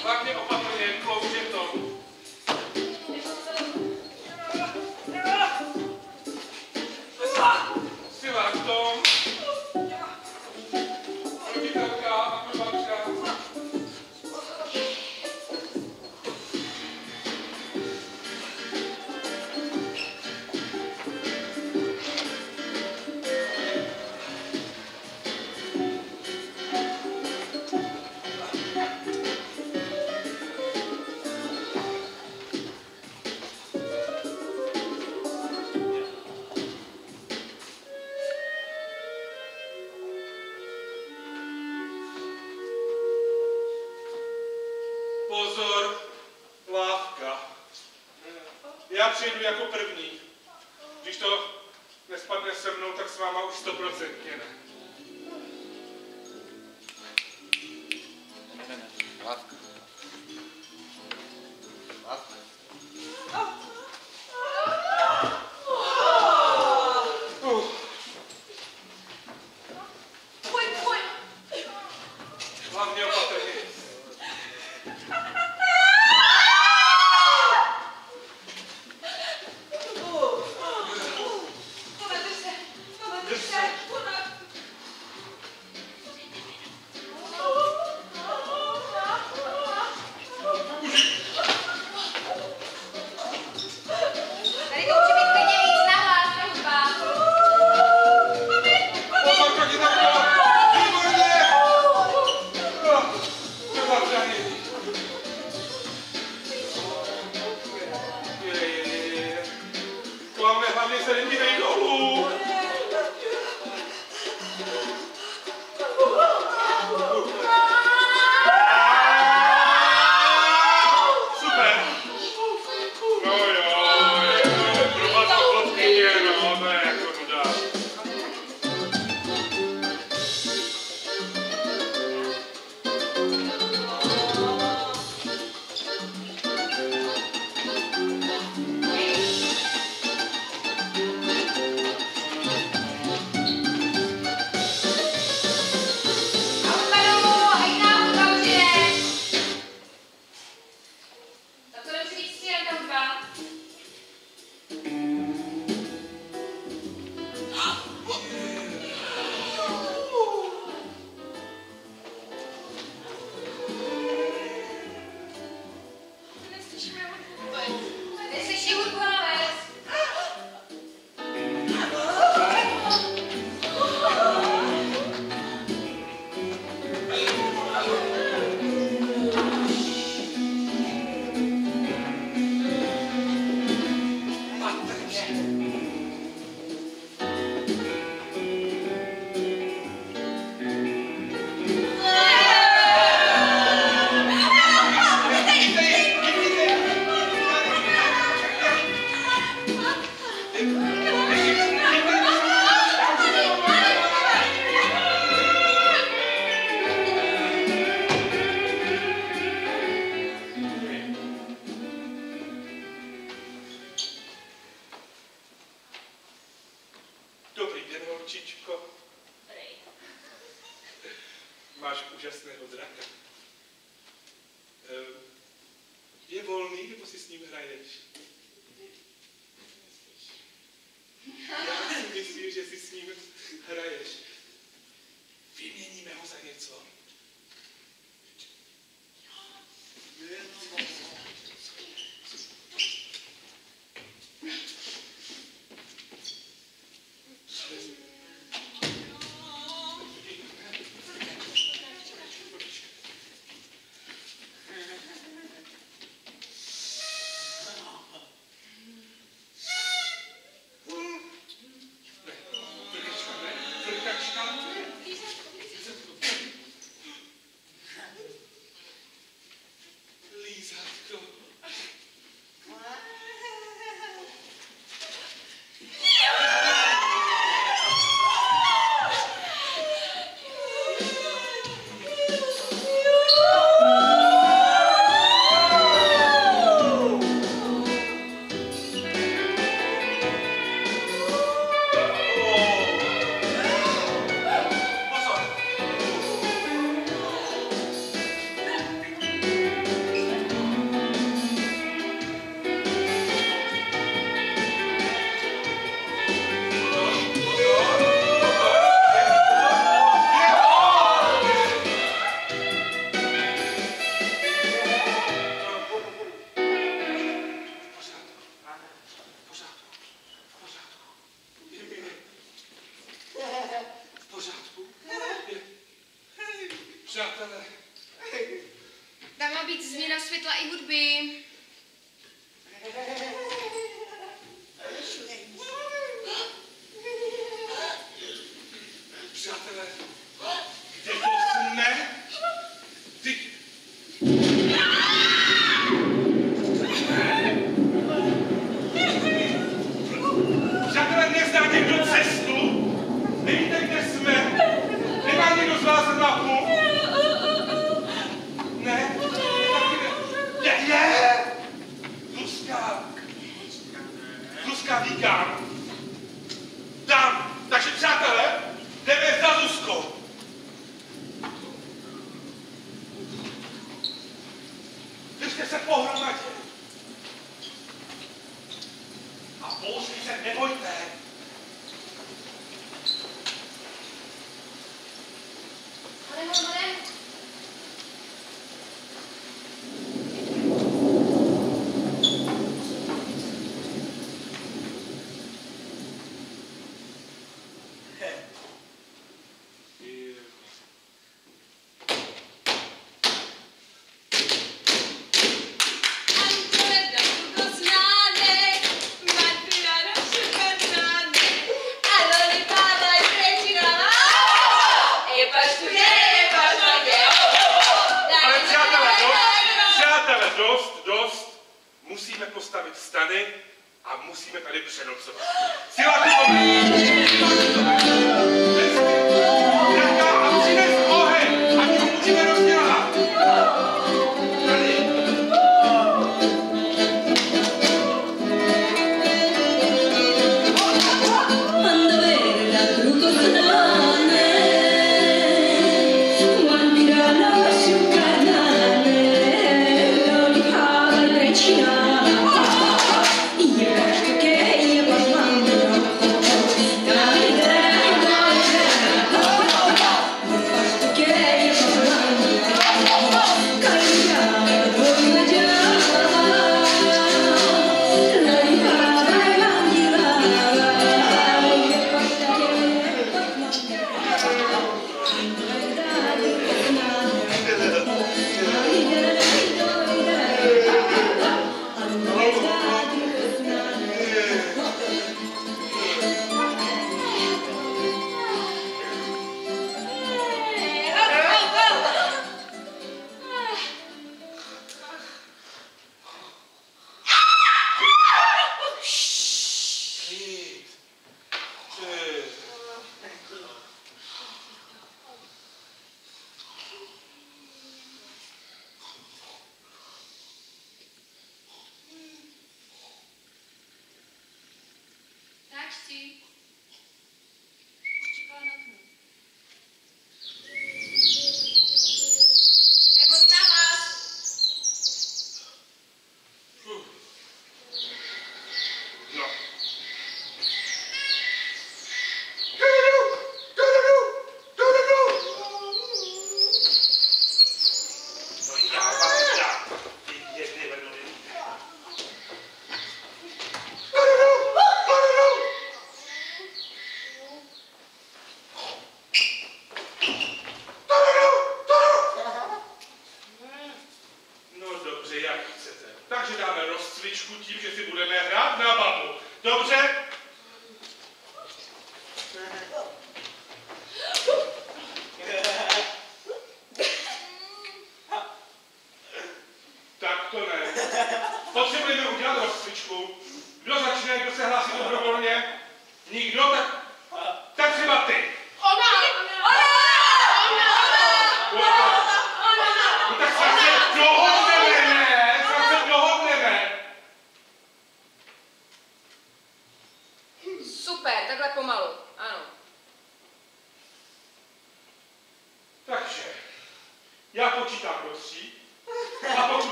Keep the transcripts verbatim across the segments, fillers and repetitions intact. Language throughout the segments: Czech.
Hlavně opatrně, klouže to. Sila v tom. Roditelka, akrobatka. Pozor, lávka. Já přijdu jako první. Když to nespadne se mnou, tak s váma už stoprocentně ne. Ne, ne, ne. Lávka. Lávka. Uh. Pojď, pojď. Hlavně opatrně. Hlavně se nedívej dolů. Super. No jo, probat to plotkyně, no, to je jako nuda. Dobrý den, holčičko. Máš úžasného draka. Je volný, nebo si s ním hraješ? Já si myslím, že si s ním hraješ. Vyměníme ho za něco. být změna světla i hudby. Přátelé, kde to jsme? Ty... Přátelé, nezná někdo cestu? Nevíte, kde jsme? Nemá někdo z vás mapu? Ne? Je, je! Zuzka! Zuzka ví kam? Tam! Takže přátelé, jdeme za Zuzkou. Držte se pohromadě. A poušli se, nebojte. Ale Normane, dost, dost. Musíme postavit stany a musíme tady přenocovat. Siláky Jaká a přines oheň, ať ho můžeme rozdělat. Tady.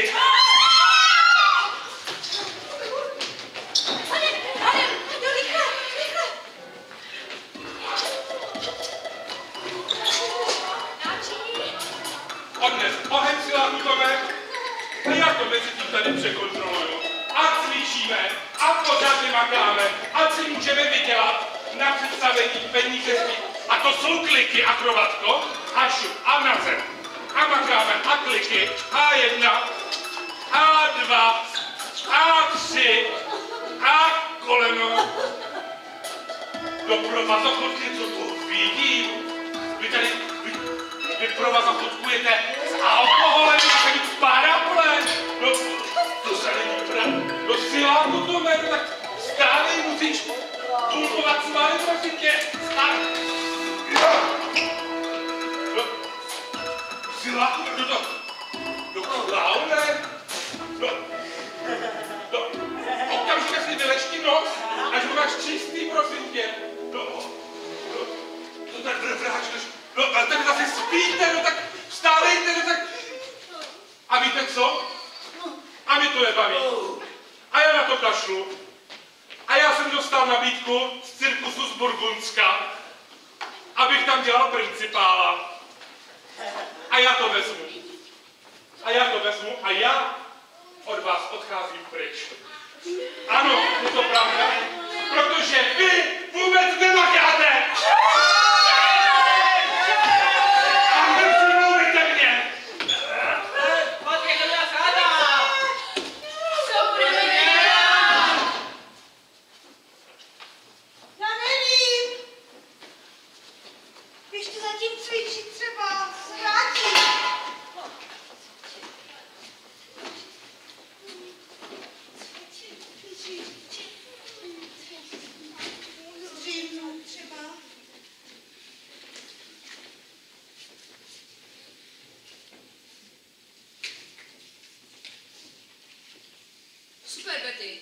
Pane, pane, do licha! pořádně makáme, ať si můžeme vydělat na představení peníze zbyt. A to jsou kliky, akrobatko, a šup, a na zem. A makáme, a kliky, a jedna, a dva, a tři, a koleno. Do provazochodky, co tu vidím? Vy tady, vy, vy provazochodkujete s alkoholem a tady parable. No, to se není pravda. No siláku to jméno, tak stávej, musíš pumpovat svaly, prosím tě. Stávej. No, siláku, no to, no klaune. No, no, okamžitě si vylečti nos, až ho máš čistý, prosím tě. No, no, to tak vrháčneš. No, ale tak zase spíte, no tak vstávejte, no tak. A víte co? A mi to nebaví. A já na to kašlu. A já jsem dostal nabídku z cirkusu z Burgundska, abych tam dělal principála. A já to vezmu. A já to vezmu a já od vás odcházím pryč. Ano, je to pravda, protože vy vůbec nemakáte! A nepřimluvujte mě! Já nevím. Ještě zatím cvičit třeba, zvrátí. Zřejmě třeba. Super, Betty.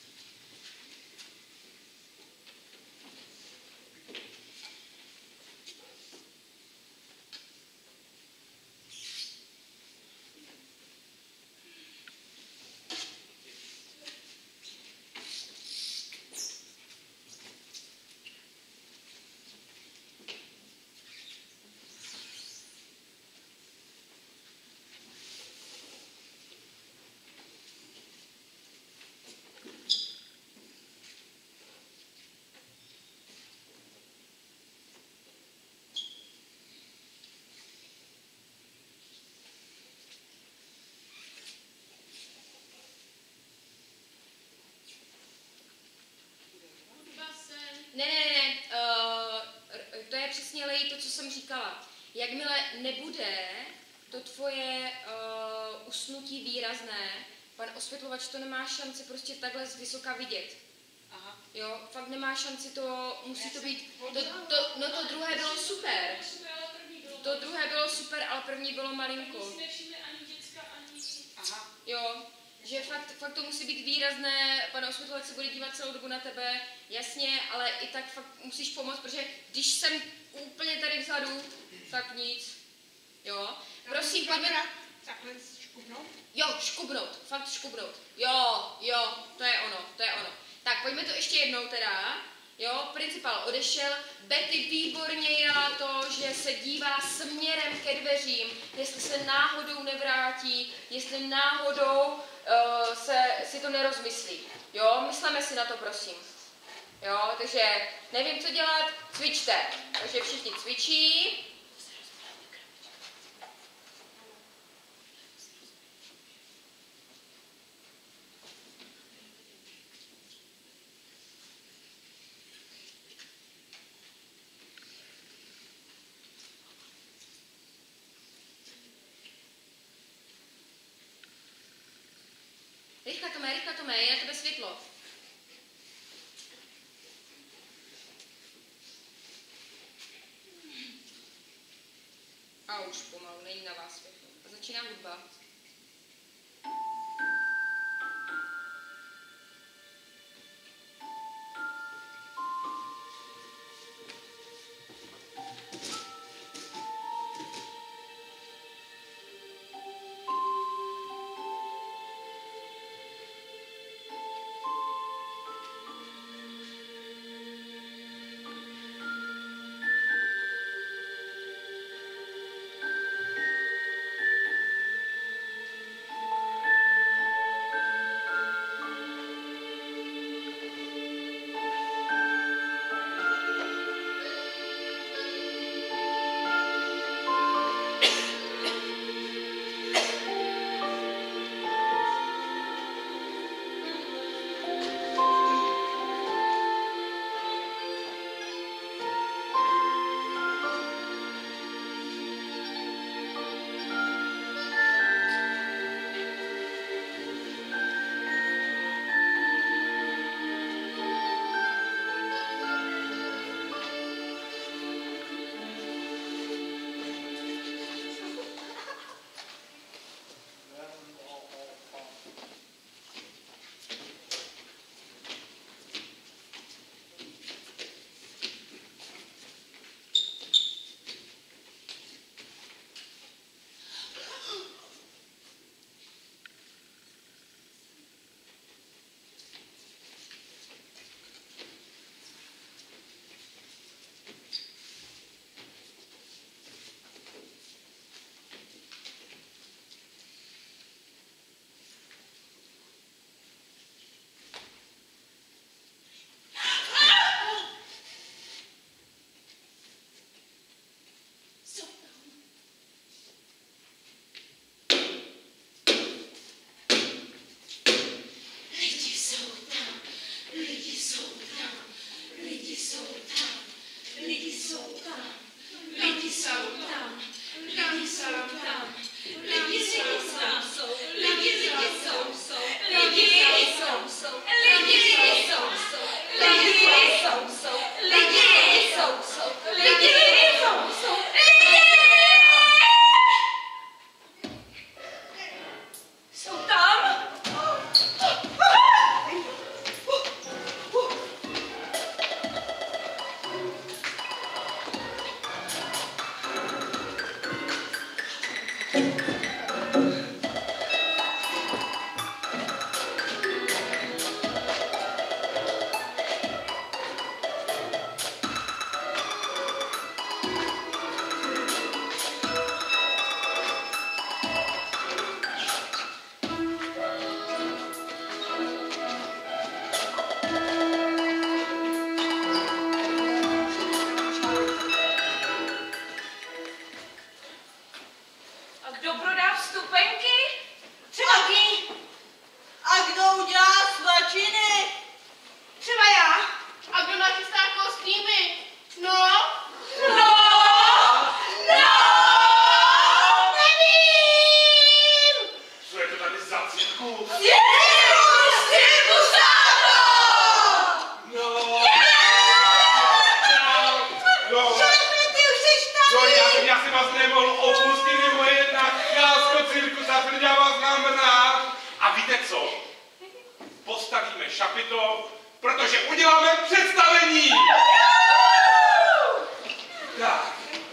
Ne, ne, ne, ne. Uh, to je přesně Lej, to, co jsem říkala. Jakmile nebude to tvoje uh, usnutí výrazné, pan osvětlovač to nemá šanci prostě takhle z vysoka vidět. Aha. Jo, fakt nemá šanci to, musí to být, to, to, no to druhé bylo super. To druhé bylo super, ale první bylo malinko. Aha. Jo, že fakt, fakt to musí být výrazné, pan osvětlovač se bude dívat celou dobu na tebe, jasně, ale i tak fakt musíš pomoct, protože když jsem úplně tady vzadu, tak nic. Jo, prosím, pojďme... Takhle škubnout? Jo, škubnout, fakt škubnout. Jo, jo, to je ono, to je ono. Tak, pojďme to ještě jednou teda. Jo, principál odešel, Betty výborně jela to, že se dívá směrem ke dveřím, jestli se náhodou nevrátí, jestli náhodou uh, se si to nerozmyslí. Jo, myslíme si na to, prosím. Jo, takže nevím, co dělat, cvičte. Takže všichni cvičí. Rychle, Tome, rychle, Tome, je na tebe světlo. A už pomalu, není na vás světlo. A začíná hudba. jsou tam, lidi jsou tam, lidi jsou tam, lidi jsou tam, jsou, lidi, lidi jsou, jsou, lidi jsou, jsou, lidi jsou, jsou, lidi jsou, jsou, lidi jsou, jsou, lidi jsou, jsou, lidi jsou tam. A kdo prodá vstupenky? Třeba ty. A kdo udělá svačiny? Třeba já. A kdo nachystá kostýmy? No. No! No! Nevím. Co je to tady za cirkus? Cirkus! Cirkusátor! No. No. Šarpe, ty už jsi tady. No, já, jsem- já jsem vás nemohl opustit, vy moje nacházko cirkus, já vás mám rád. A víte co? Postavíme šapito, protože uděláme představení. Tak.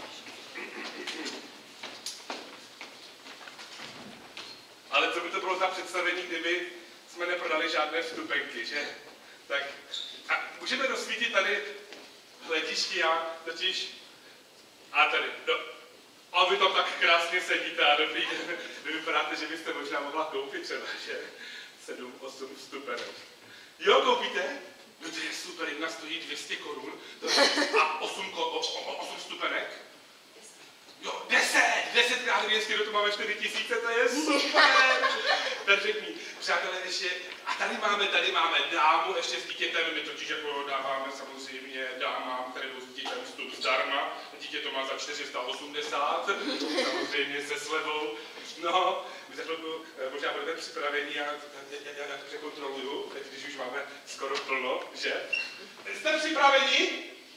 Ale co by to bylo za představení, kdyby jsme neprodali žádné vstupenky, že? Tak a můžeme rozsvítit tady hledišti, já totiž... A tady, no. A vy tam tak krásně sedíte a dobrý den. Vy vypadáte, že byste možná mohla koupit třeba, že? Sedm, osm vstupenek. Jo, koupíte? No to je super, jedna stojí dvě stě korun. To je, a osm, ko, o, o, osm vstupenek? Jo, deset! Desetkrát dvě stě, no to máme čtyři tisíce, to je super! Tak řekni, přátelé, ještě, a tady máme, tady máme dámu, ještě s dítětem, my totiž jako dáváme samozřejmě dámám, které jdou s dítětem vstup zdarma, dítě to má za čtyři sta osmdesát, samozřejmě se slevou. No, my za chvilku eh, možná budeme připraveni a já, já, já to překontroluju, teď když už máme skoro plno, že? Jste připraveni?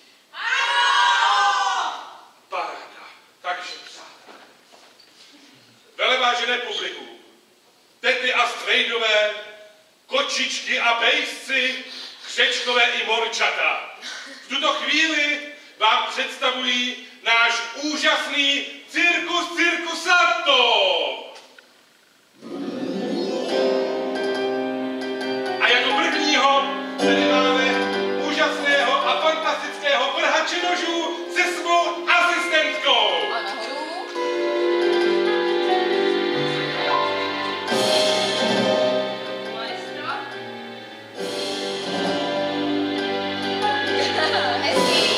Paráda. Takže, přátelé, velevážené publiku, tety a strejdové, kočičky a bejsci, křečkové i morčata. V tuto chvíli vám představují náš úžasný cirkus Cirkusato. A jako prvního tady máme úžasného a fantastického vrhače nožů se svou asistentkou. A nahoru. Maestro? Hezký.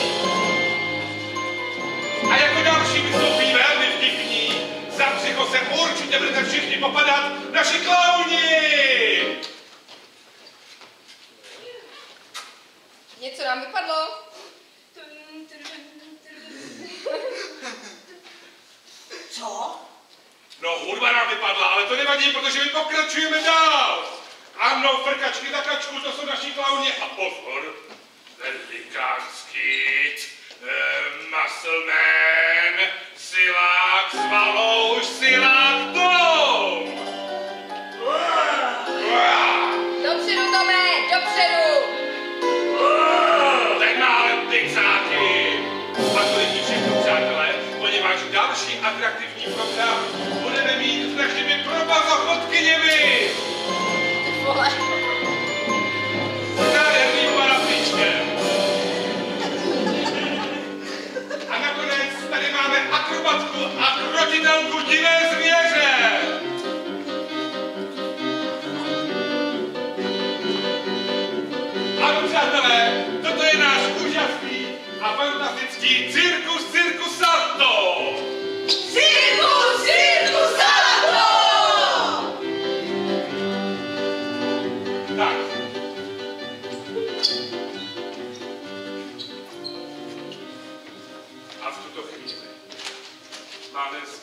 A jako další vystoupí velmi vtipní. Za břicho se určitě budete všichni popadat naši klauni. Něco nám vypadlo. Co? No, hudba nám vypadla, ale to nevadí, protože my pokračujeme dál. Ano, frkačky za kačku, to jsou naši klauni. A pozor, velikánský eh, muscle man, silák, svalouš, silák, tom. Dopředu, Tome, dopředu. Ten má ale pixáky. A to není všechno, přátelé, poněvadž další atraktivní program budeme mít s našimi probazochodkyněmi. Ty vole. S nádherným parapíčkem. A nakonec tady máme akrobatku a krotitelku divé zvěře. Ano, přátelé, toto je náš úžasný a fantastický cirkus Cirkusato. Cirkus! Cirkusátor! Tak.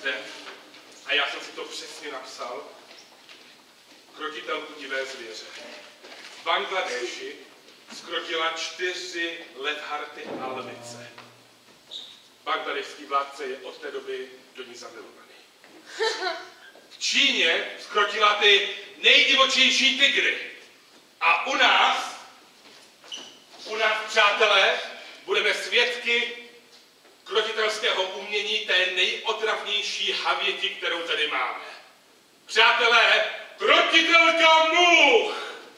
zde, a já jsem si to přesně napsal, krotitelku divé zvěře. V Bangladeši skrotila čtyři levharty a lvice. Bangladešský vládce je od té doby do ní zamilovaný. V Číně skrotila ty nejdivočejší tygry. A u nás, u nás, přátelé, budeme svědky krotitelského umění té nejotravnější havěti, kterou tady máme. Přátelé, krotitelka much!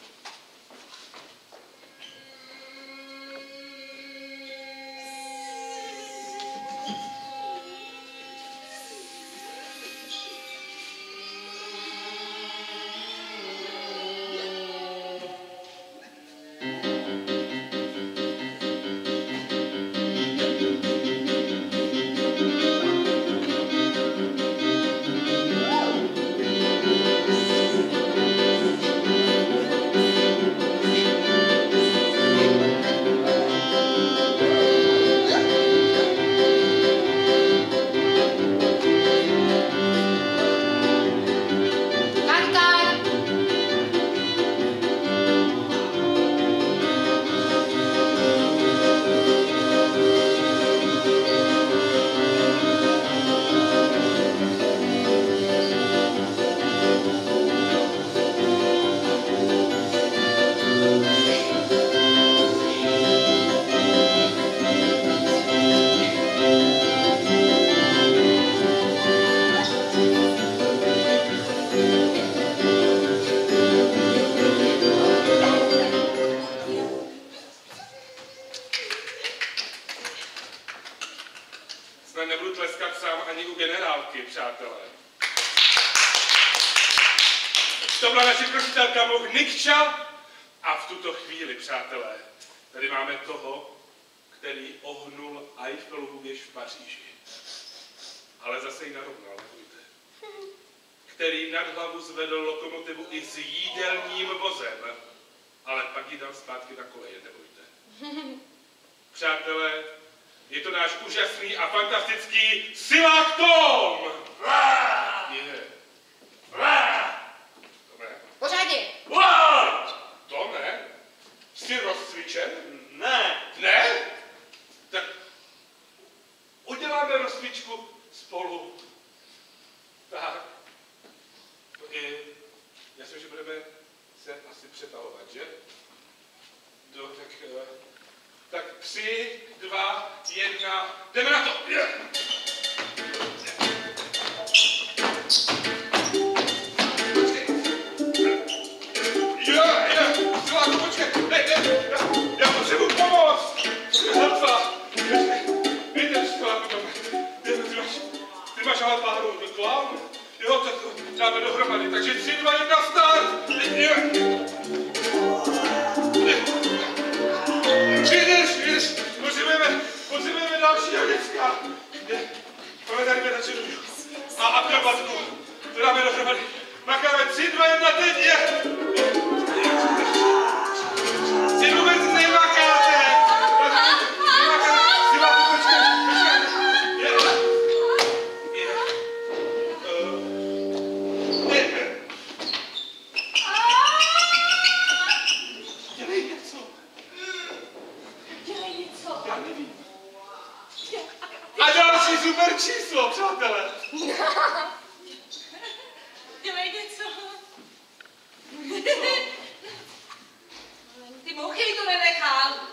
A v tuto chvíli, přátelé, tady máme toho, který ohnul Eiffelovu věž v Paříži. Ale zase ji narovnal, nebojte. Který nad hlavu zvedl lokomotivu i s jídelním vozem, ale pak ji dal zpátky na koleje, nebojte. Přátelé, je to náš úžasný a fantastický Silák Tom! Je. Pořádně. Tome, jsi rozcvičen? Ne. Ne? Tak uděláme rozcvičku spolu. Tak. I, já myslím, že budeme se asi přebalovat, že? Do, tak, tak tři, dva, jedna, jdeme na to! Je. Jo, jo, Siláku, počkej, ne, ne, já, já potřebuji pomoct. Hlapa, víte, Siláku, ty máš, ty máš hlapáru, to klaun. Jo, tak dáme dohromady, takže tři, dva, jedna, start. Jo. Vidíš, vidíš, potřebujeme, potřebujeme další děcka. Máme tady pětačinu a akrobatku, to dáme dohromady. Makáme tři, dva, jedna, teď je. Si vůbec nemakáte! Nemakáte! Si máte počkat! Je! Je! Uh, je! Dělej něco! Dělej něco. Já nevím. A další super číslo, přátelé! Dělej něco. Ty mouchy to nenechám.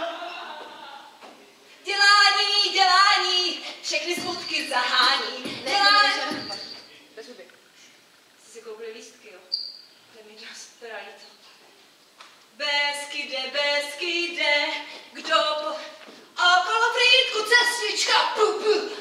Dělání, dělání, všechny smutky zahání. Dělání. Bez huby. Jste si koupili lístky, jo? Neměl nás teda to. Beskyde, Beskyde, kdo po... Okolo Frýdku cestička, pu, pu.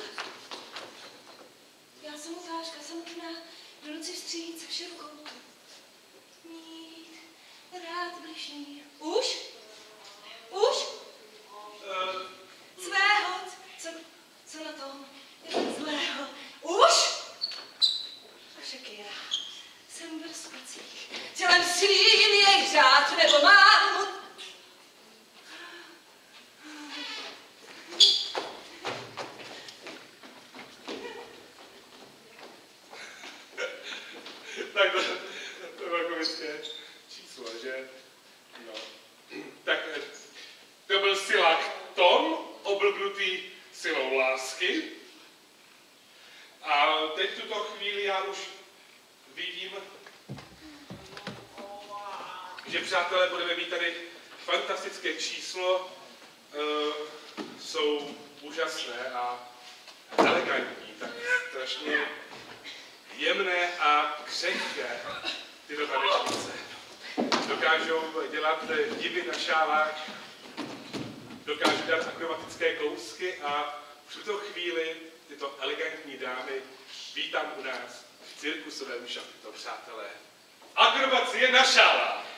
Já jsem otáčka samotná, do noci vstříc vše v koutu. Mít rád bližní. Už? Už? Uh, Svého, co, co na tom je tak zlého? Už? A však já jsem v rozpacích. Tělem svým je hřát, nebo mám mu... pohnuty silou lásky. A teď v tuto chvíli já už vidím, že přátelé, budeme mít tady fantastické číslo, uh, jsou úžasné a elegantní, tak strašně jemné a křehké tyto tanečnice. Dokážou dělat divy na šálách, dokážou dělat akrobatické kousky a v tuto chvíli tyto elegantní dámy vítám u nás v cirkusovém šapitu, přátelé. Akrobacie na šálách!